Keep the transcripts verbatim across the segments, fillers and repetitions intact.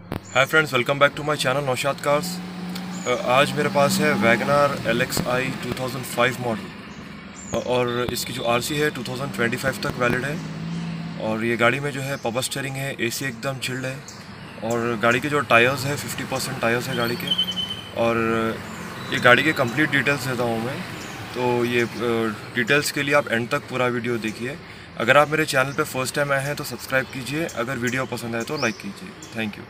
Hi friends, welcome back to my channel Naushad cars. आज मेरे पास है WagonR L X I two thousand five model और इसकी जो आरसी है टू थाउज़ेंड ट्वेंटी फाइव तक वैलिड है। और ये गाड़ी में जो है पावर स्टीयरिंग है, एसी एकदम चिल्ड है और गाड़ी के जो टायर्स है फिफ्टी परसेंट टायर्स है गाड़ी के। और ये गाड़ी के कंप्लीट डिटेल्स देता हूँ मैं, तो ये डिटेल्स के लिए आप एंड तक पूरा वीडियो देखिए। अगर आप मेरे चैनल पे फर्स्ट टाइम आए हैं तो सब्सक्राइब कीजिए, अगर वीडियो पसंद आए तो लाइक कीजिए। Thank you.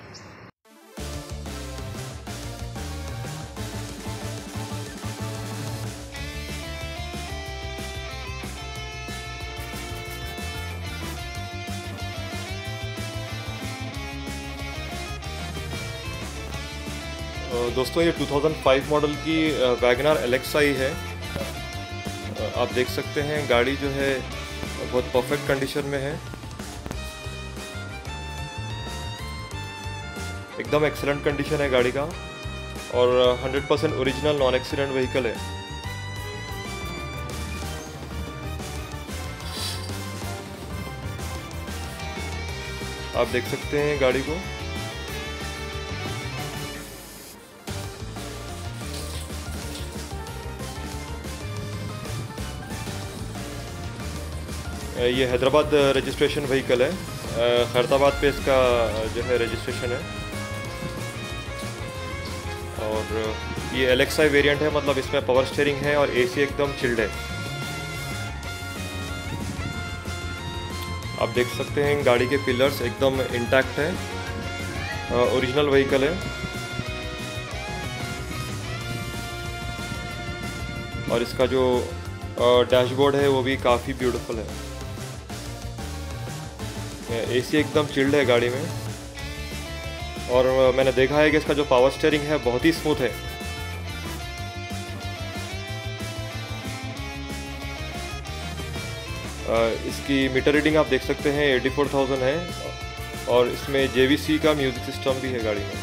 दोस्तों, ये टू थाउज़ेंड फाइव मॉडल की वैगनार एल एक्स आई है। आप देख सकते हैं गाड़ी जो है बहुत परफेक्ट कंडीशन में है, एकदम एक्सीलेंट कंडीशन है गाड़ी का और hundred percent original non accident vehicle है। आप देख सकते हैं गाड़ी को। ये हैदराबाद रजिस्ट्रेशन व्हीकल है, खैरताबाद पे इसका जो है रजिस्ट्रेशन है। और ये एल एक्स आई वेरियंट है, मतलब इसमें पावर स्टीयरिंग है और एसी एकदम चिल्ड है। आप देख सकते हैं गाड़ी के पिलर्स एकदम इंटैक्ट है, ओरिजिनल व्हीकल है। और इसका जो डैशबोर्ड है वो भी काफ़ी ब्यूटीफुल है। एसी एकदम चिल्ड है गाड़ी में और मैंने देखा है कि इसका जो पावर स्टीयरिंग है बहुत ही स्मूथ है। इसकी मीटर रीडिंग आप देख सकते हैं एटी फोर थाउज़ेंड है और इसमें जे वी सी का म्यूज़िक सिस्टम भी है गाड़ी में।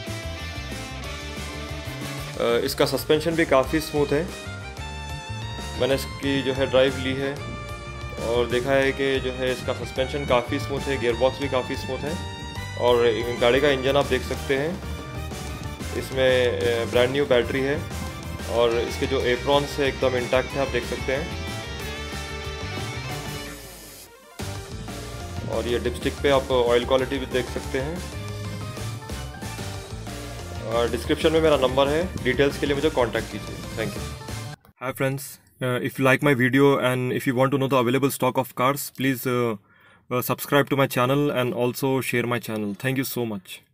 इसका सस्पेंशन भी काफ़ी स्मूथ है। मैंने इसकी जो है ड्राइव ली है और देखा है कि जो है इसका सस्पेंशन काफ़ी स्मूथ है, गियर बॉक्स भी काफ़ी स्मूथ है। और गाड़ी का इंजन आप देख सकते हैं, इसमें ब्रांड न्यू बैटरी है और इसके जो एप्रॉन्स है एकदम इंटैक्ट है, आप देख सकते हैं। और ये डिपस्टिक पे आप ऑयल क्वालिटी भी देख सकते हैं। और डिस्क्रिप्शन में मेरा नंबर है, डिटेल्स के लिए मुझे कांटेक्ट कीजिए। Thank you. Hi friends, uh, if you like my video and if you want to know the available stock of cars, please uh, uh, subscribe to my channel and also share my channel. Thank you so much.